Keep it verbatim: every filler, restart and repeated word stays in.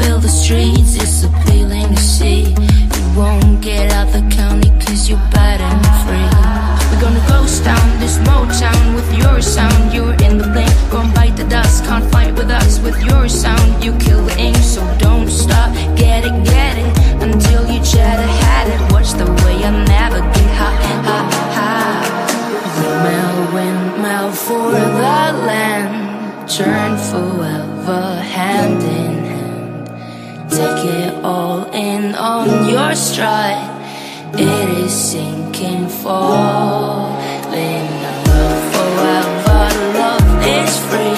fill the streets, it's appealing to see. You won't get out the county cause you're bad and free. We're gonna ghost down this Motown with your sound. You're in the blink, gon' bite the dust. Can't fight with us with your sound. You kill the ink, so don't stop. Get it, get it, until you try to hide it. Watch the way I navigate, ha, ha, ha. Windmill, windmill for the land. Turn forever, hand in hand. Take it all in on your stride. It is sinking, falling. Love forever, love is free.